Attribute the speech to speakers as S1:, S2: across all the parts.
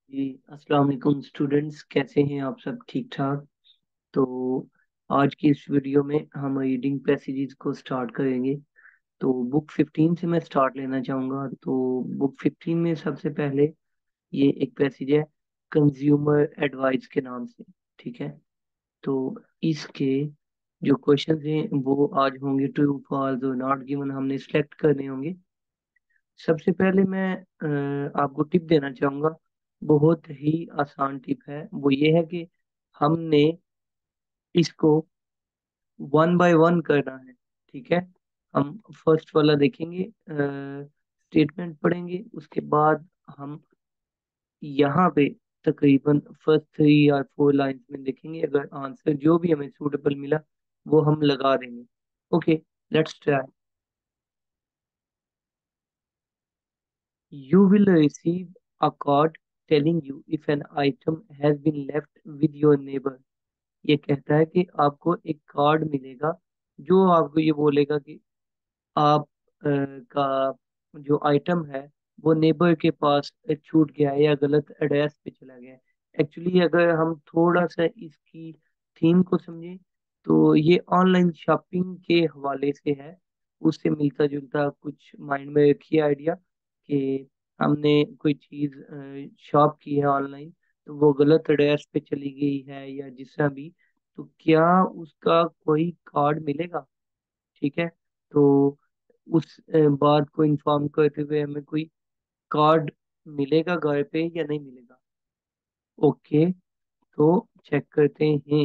S1: जी। अस्सलाम वालेकुम स्टूडेंट्स, कैसे हैं आप सब? ठीक ठाक। तो आज की इस वीडियो में हम रीडिंग पैसेजेस को स्टार्ट करेंगे। तो बुक 15 से मैं स्टार्ट लेना चाहूँगा। तो बुक 15 में सबसे पहले ये एक पैसेज है, कंज्यूमर एडवाइस के नाम से। ठीक है। तो इसके जो क्वेश्चन हैं वो आज होंगे ट्रू फॉल्स और नॉट गिवन, हमने सिलेक्ट करने होंगे। सबसे पहले मैं आपको टिप देना चाहूंगा। बहुत ही आसान टिप है, वो ये है कि हमने इसको वन बाय वन करना है। ठीक है। हम फर्स्ट वाला देखेंगे, स्टेटमेंट पढ़ेंगे, उसके बाद हम यहाँ पे तकरीबन फर्स्ट 3 या 4 लाइंस में देखेंगे। अगर आंसर जो भी हमें सूटेबल मिला वो हम लगा देंगे। Okay, let's try. You will receive a card telling you if an item has been left with your neighbor। ये कहता है कि आपको एक कार्ड मिलेगा जो आपको ये बोलेगा कि आप का जो आइटम है वो नेबर के पास छूट गया है या गलत एड्रेस पे चला गया है। एक्चुअली अगर हम थोड़ा सा इसकी थीम को समझें तो ये ऑनलाइन शॉपिंग के हवाले से है। उससे मिलता जुलता कुछ माइंड में रखिए आइडिया कि हमने कोई चीज़ शॉप की है ऑनलाइन, तो वो गलत एड्रेस पे चली गई है या जिस तरह भी, तो क्या उसका कोई कार्ड मिलेगा? ठीक है। तो उस बात को इन्फॉर्म करते हुए हमें कोई कार्ड मिलेगा घर पे या नहीं मिलेगा? ओके, तो चेक करते हैं।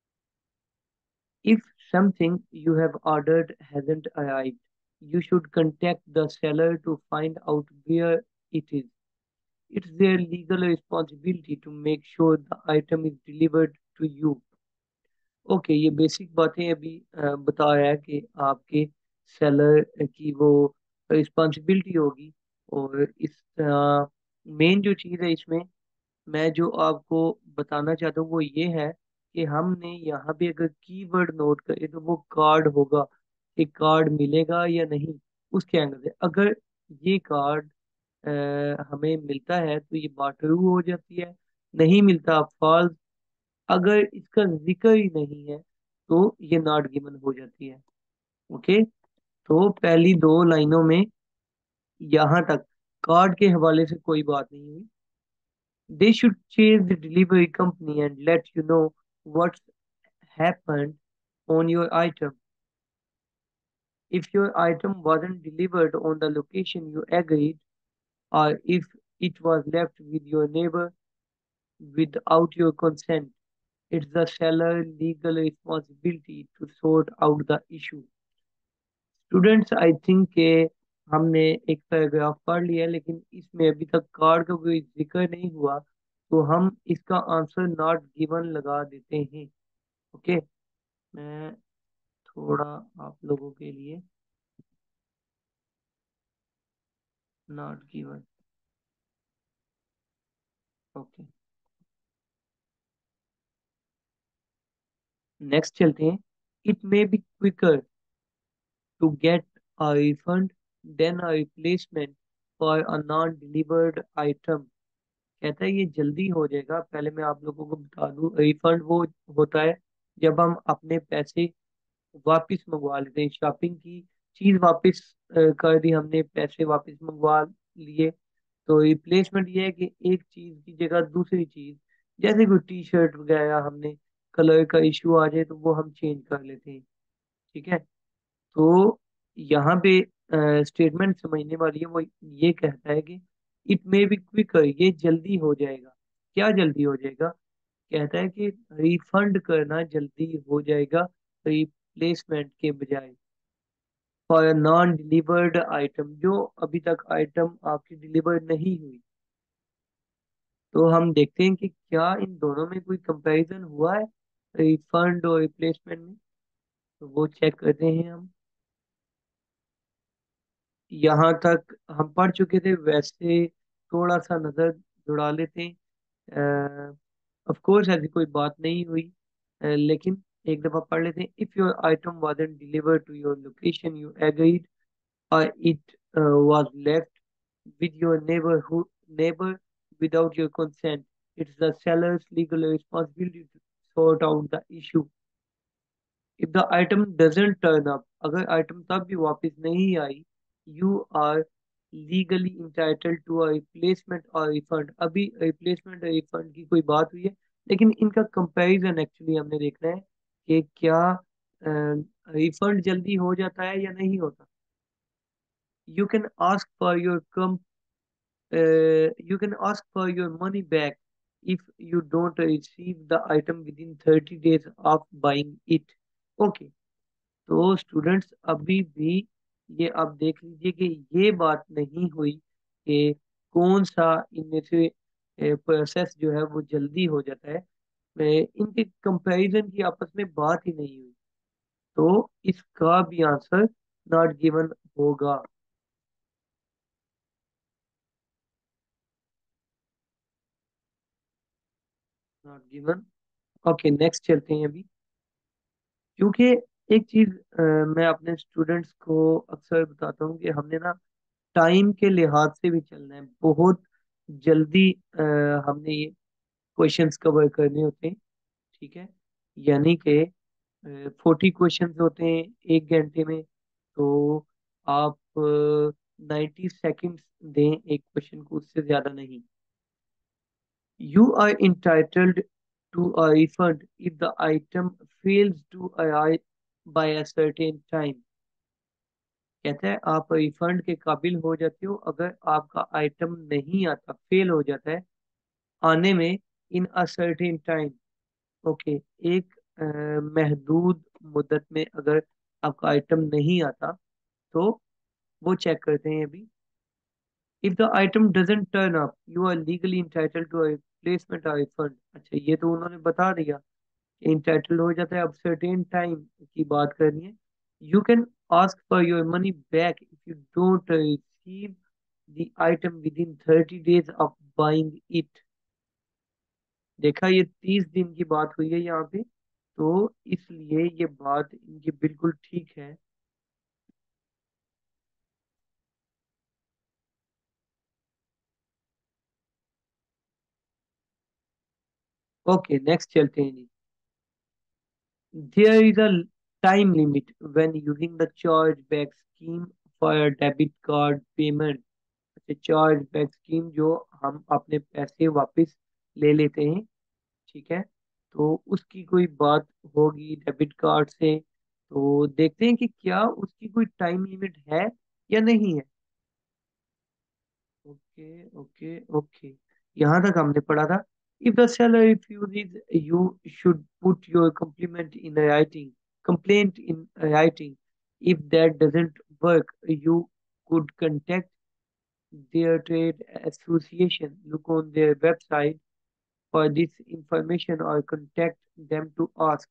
S1: If something you have ordered hasn't arrived, you should contact the seller to find out where it is. It's their legal responsibility to make sure the item is delivered to you. Okay, ये basic बातें अभी बता रहा है कि आपके seller की वो रिस्पॉन्सिबिलिटी होगी। और इस मेन जो चीज़ है इसमें, मैं जो आपको बताना चाहता हूँ वो ये है कि हमने यहाँ पे अगर कीवर्ड नोट करें तो वो कार्ड होगा, कि कार्ड मिलेगा या नहीं। उसके एंगल से अगर ये कार्ड हमें मिलता है तो ये बात ट्रू हो जाती है, नहीं मिलता फॉल्स। अगर इसका जिक्र ही नहीं है तो ये नॉट गिवन हो जाती है। ओके। तो पहली 2 लाइनों में यहाँ तक कार्ड के हवाले से कोई बात नहीं हुई। They should chase the delivery company and let you know what's happened on your item. If your item wasn't delivered on the location you agreed, or if it was left with your neighbor without your consent, it's the seller's legal responsibility to sort out the issue. Students, I think के हमने एक paragraph पढ़ लिया है, लेकिन इसमें अभी तक कार्ड का कोई जिक्र नहीं हुआ, तो हम इसका आंसर नॉट गिवन लगा देते हैं। ओके। मैं थोड़ा आप लोगों के लिए नॉट गिवन। ओके, नेक्स्ट चलते हैं। It may be quicker to get a refund than a replacement for a non delivered item. कहता है ये जल्दी हो जाएगा। पहले मैं आप लोगों को बता दूं, रिफंड वो होता है जब हम अपने पैसे वापस मंगवा लेते हैं। शॉपिंग की चीज वापस कर दी, हमने पैसे वापस मंगवा लिए। तो रिप्लेसमेंट ये है कि एक चीज की जगह दूसरी चीज, जैसे कोई टी शर्ट वगैरह, हमने कलर का इशू आ जाए तो वो हम चेंज कर लेते हैं। ठीक है। तो यहाँ पे स्टेटमेंट समझने वाली है, वो ये कहता है कि इट मे बी क्विकर, ये जल्दी हो जाएगा। क्या जल्दी हो जाएगा? कहता है कि रिफंड करना जल्दी हो जाएगा रिप्लेसमेंट के बजाय, फॉर नॉन डिलीवर्ड आइटम, जो अभी तक आइटम आपकी डिलीवर नहीं हुई। तो हम देखते हैं कि क्या इन दोनों में कोई कंपैरिजन हुआ है, रिफंड और रिप्लेसमेंट में। तो वो चेक करते हैं हम। यहाँ तक हम पढ़ चुके थे, वैसे थोड़ा सा नजर जुड़ा लेते हैं। ऑफ कोर्स ऐसी कोई बात नहीं हुई, लेकिन एक दफा पढ़ लेते हैं। If your item wasn't delivered to your location you agreed, or it was left with your neighbor without your consent. It's the seller's legal responsibility to sort out the issue. If the item doesn't turn up, अगर item तब भी वापस नहीं आई, you are legally entitled to a replacement or refund. अभी replacement और refund की कोई बात हुई है, लेकिन इनका comparison एक्चुअली हमने देखना है कि क्या रिफंड जल्दी हो जाता है या नहीं होता. You can ask for you can ask for your money back if you don't receive the item within 30 days of buying it. Okay. तो स्टूडेंट्स अभी भी ये आप देख लीजिए कि ये बात नहीं हुई कि कौन सा इनमें से प्रोसेस जो है वो जल्दी हो जाता है. इनके कंपैरिजन की आपस में बात ही नहीं हुई, तो इसका भी आंसर नॉट गिवन होगा. Not given. ओके, नेक्स्ट चलते हैं अभी. क्योंकि एक चीज मैं अपने स्टूडेंट्स को अक्सर बताता हूँ कि हमने ना टाइम के लिहाज से भी चलना है. बहुत जल्दी हमने ये क्वेश्चंस कवर करने होते हैं. ठीक है, यानी कि 40 क्वेश्चंस होते हैं 1 घंटे में. तो आप 90 सेकेंड्स दें एक क्वेश्चन को, उससे ज्यादा नहीं. You are entitled to a refund if the item fails to arrive by a certain time. कहता है आप रिफंड के काबिल हो जाते हो अगर आपका आइटम नहीं आता, फेल हो जाता है आने में, in a certain time. Okay, एक महदूद मुद्दत में अगर आपका आइटम नहीं आता, तो वो चेक करते हैं अभी. If the item doesn't turn up you are legally entitled to replacement और रिफंड. अच्छा, ये तो उन्होंने बता दिया कि इंटाइटल्ड हो जाता है. अब सर्टेन टाइम की बात करनी है. You can ask for your money back if you don't receive the item within 30 days of buying it. देखा, ये 30 दिन की बात हुई है यहाँ पे, तो इसलिए ये बात इनकी बिल्कुल ठीक है. ओके, नेक्स्ट चलते हैं जी. There is a time limit when using the chargeback scheme for a debit card payment. अच्छा, चार्जबैक स्कीम जो हम अपने पैसे वापस ले लेते हैं, ठीक है, तो उसकी कोई बात होगी डेबिट कार्ड से. तो देखते हैं कि क्या उसकी कोई टाइम लिमिट है या नहीं है. ओके ओके ओके, यहाँ तक हमने पढ़ा था. If the seller refuses you should put your compliment in writing complaint in writing. If that doesn't work you could contact their trade association, look on their website for this information or contact them to ask.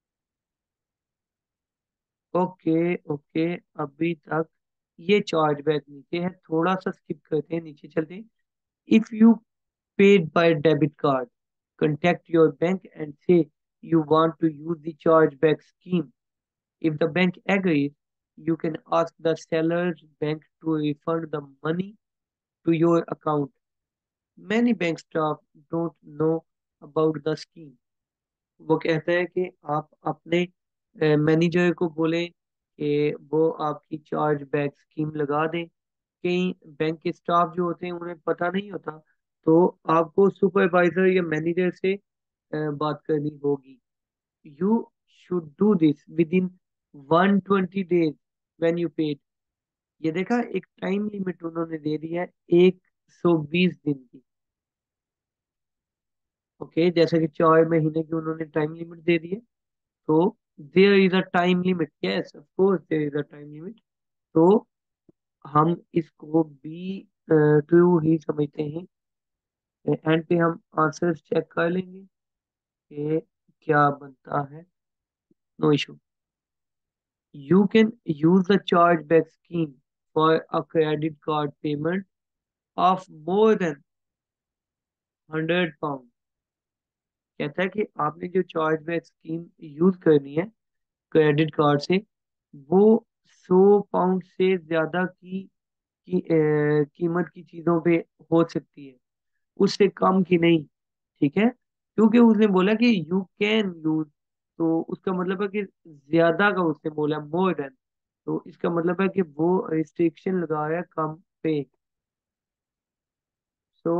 S1: Okay okay, अभी तक ये chargeback नीचे है, थोड़ा सा skip करते हैं, नीचे चलते हैं. If you paid by debit card, contact your bank and say you want to use the chargeback scheme. If the bank agrees, you can ask the seller's bank to refund the money to your account. Many bank staff don't know about the scheme. वो कहता है कि आप अपने manager को बोलें कि वो आपकी चार्ज बैक स्कीम लगा दें. कई बैंक के स्टाफ जो होते हैं उन्हें पता नहीं होता, तो आपको सुपरवाइजर या मैनेजर से बात करनी होगी. You should do this within 120 days when you paid. ये देखा, एक टाइम लिमिट उन्होंने दे दी है 120 दिन की. ओके, जैसे कि 4 महीने की उन्होंने टाइम लिमिट दे दी है, तो there is a time limit. Yes, of course there is a time limit. तो हम इसको भी ट्रू ही समझते हैं. एंड पे हम आंसर्स चेक कर लेंगे कि क्या बनता है. No issue. You can use the charge back scheme for a credit card payment of more than £100. कहता है कि आपने जो चार्ज बैक स्कीम यूज करनी है क्रेडिट कार्ड से, वो £100 से ज्यादा की कीमत की चीजों पे हो सकती है. उससे कम की नहीं। ठीक है, क्योंकि उसने बोला कि यू कैन यूज, तो उसका मतलब है कि ज्यादा का उसने बोला मोर देन, तो इसका मतलब है कि वो रिस्ट्रिक्शन लगा रहा है कम पे। सो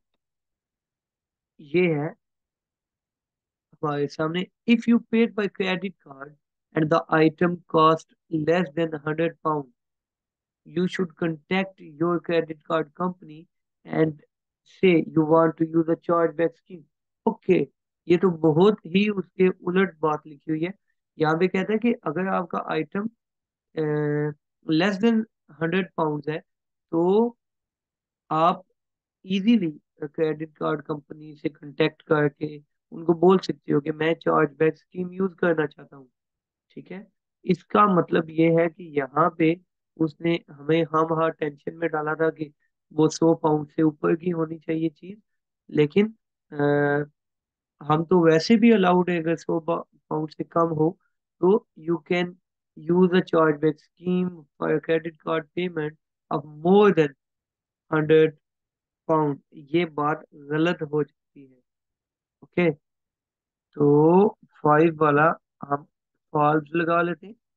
S1: ये है हमारे सामने, if you paid by credit card and the item cost less than 100 pounds, you should contact your credit card company and say you want to use a chargeback scheme. Okay, ये तो बहुत ही उसके उलट बात लिखी हुई है। यहाँ पे कहता है कि अगर आपका आइटम लेस देन 100 pounds है, तो आप इजीली क्रेडिट कार्ड कंपनी से कांटेक्ट करके उनको बोल सकते हो कि मैं चार्जबैक स्कीम यूज करना चाहता हूँ। ठीक है, इसका मतलब ये है कि यहाँ पे उसने हमें हम हाँ टेंशन में डाला था कि वो 100 पाउंड से ऊपर की होनी चाहिए चीज, लेकिन हम तो वैसे भी अलाउड है, अगर 100 पाउंड से कम हो तो you can use a chargeback scheme for credit card payment of more than 100 pound. ये बात गलत हो जाती है। ओके, तो 5 वाला हम फॉल्स लगा लेते हैं।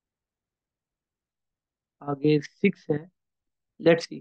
S1: आगे 6 है, लेट्स सी।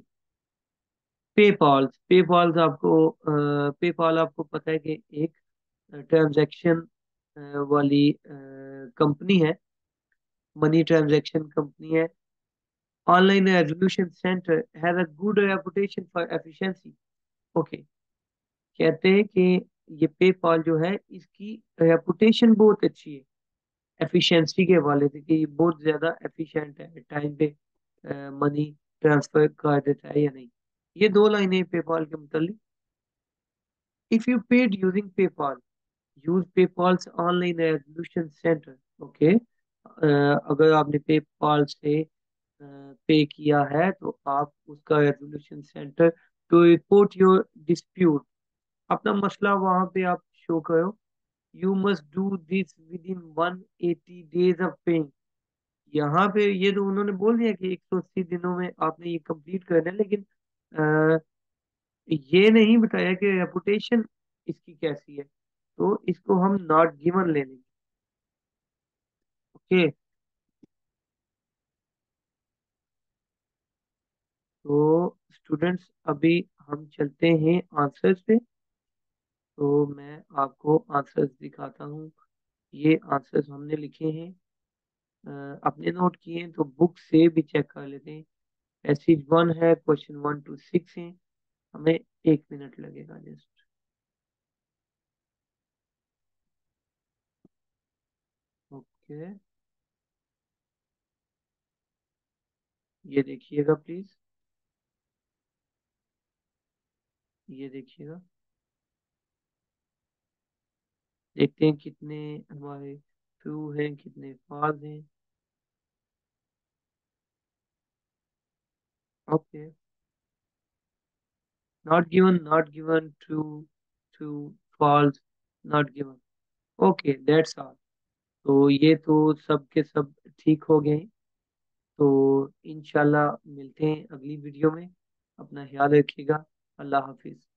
S1: पेपॉल्स आपको पेपॉल आपको पता है कि एक ट्रांजैक्शन वाली कंपनी है, मनी ट्रांजैक्शन कंपनी है। Online resolution centre has a good reputation for efficiency. Okay, कहते हैं कि ये पेपॉल जो है इसकी रेपुटेशन बहुत अच्छी है एफिशिएंसी के हवाले से, कि ये बहुत ज्यादा एफिशिएंट है, टाइम पे मनी ट्रांसफर कर देता है या नहीं। ये दो लाइनें पेपॉल के मुतालिक। If you paid using PayPal, use PayPal's online resolution centre. Okay, अगर आपने पेपॉल से पे किया है तो आप उसका resolution centre to report your dispute, अपना मसला वहां पे आप शो करो। You must do this within 180 days of paying. यहाँ पे ये तो उन्होंने बोल दिया कि 180 दिनों में आपने ये कंप्लीट करना है, लेकिन ये नहीं बताया कि रेपुटेशन इसकी कैसी है, तो इसको हम नॉट गिवन ले लेंगे। ओके, तो स्टूडेंट्स अभी हम चलते हैं आंसर्स पे। तो मैं आपको आंसर्स दिखाता हूँ। ये आंसर्स हमने लिखे हैं, अपने नोट किए हैं, तो बुक से भी चेक कर लेते हैं। पैसेज 1 है, क्वेश्चन 1 to 6 है। हमें 1 मिनट लगेगा जस्ट। ओके, ये देखिएगा प्लीज, ये देखिएगा। देखते हैं कितने हमारे ट्रू हैं, कितने फॉल्स हैं। Okay, not given, not given, true, true, false, not given. Okay, that's all. तो ये तो सब के सब ठीक हो गए हैं। तो इंशाल्लाह मिलते हैं अगली वीडियो में। अपना ख्याल रखिएगा। अल्लाह हाफिज।